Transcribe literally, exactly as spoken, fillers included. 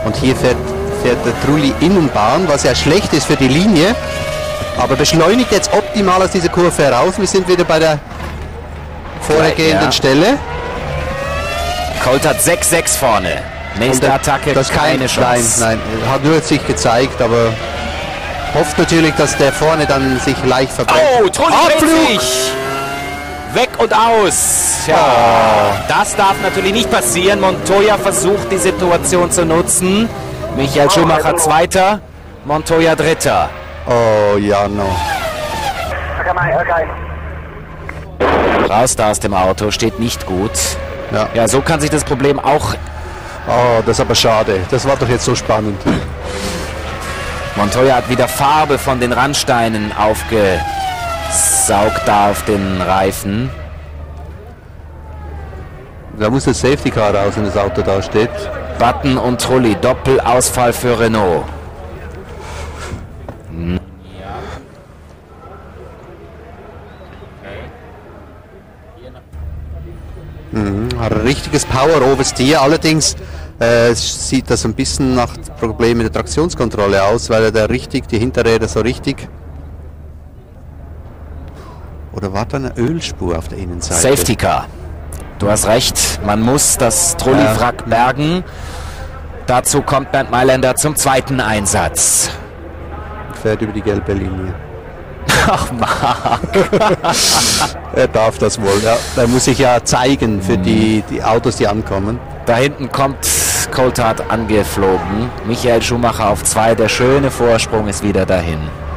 Und hier fährt, fährt der Trulli Innenbahn, was ja schlecht ist für die Linie. Aber beschleunigt jetzt optimal aus dieser Kurve heraus. Wir sind wieder bei der vorhergehenden ja. Stelle. Coulthard sechs sechs vorne. Nächste der, Attacke, das keine kein, Chance. Nein, nein, hat nur sich gezeigt, aber hofft natürlich, dass der vorne dann sich leicht verbrennt. Oh, Trulli dreht sich! Weg und aus! Ja, oh. Das darf natürlich nicht passieren. Montoya versucht, die Situation zu nutzen. Michael Schumacher Zweiter, Montoya Dritter. Oh, ja, no. Raus da aus dem Auto, steht nicht gut. Ja. Ja, so kann sich das Problem auch... Oh, das ist aber schade. Das war doch jetzt so spannend. Montoya hat wieder Farbe von den Randsteinen aufgesaugt da auf den Reifen. Da muss das Safety Car raus, wenn das Auto da steht. Button und Trulli, Doppelausfall für Renault. Hm. Mhm, richtiges Power-Oversteer, allerdings äh, sieht das ein bisschen nach Problemen der Traktionskontrolle aus, weil er da richtig, die Hinterräder so richtig... Oder war da eine Ölspur auf der Innenseite? Safety Car. Du hast recht, man muss das Trulli-Wrack ja. bergen. Dazu kommt Bernd Mailänder zum zweiten Einsatz. Fährt über die gelbe Linie. Ach, Marc. Er darf das wohl, ja. Er muss sich ja zeigen für die, die Autos, die ankommen. Da hinten kommt Coulthard angeflogen. Michael Schumacher auf zwei. Der schöne Vorsprung ist wieder dahin.